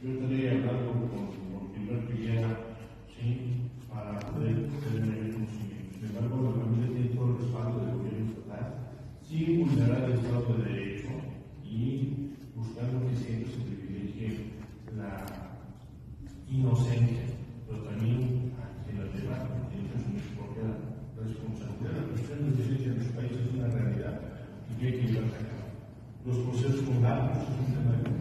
Yo estaré hablando con Gilberto Guillena, ¿sí?, para poder tener el conocimiento. Sin embargo, la familia tiene todo el respaldo del gobierno estatal, sin vulnerar el Estado de Derecho y buscando que siempre se privilegie la inocencia, pero también a quien la debate tiene que asumir su propia responsabilidad. La cuestión de inocencia en nuestro país es una realidad y que hay que llevarse a cabo. Los procesos con datos es un tema de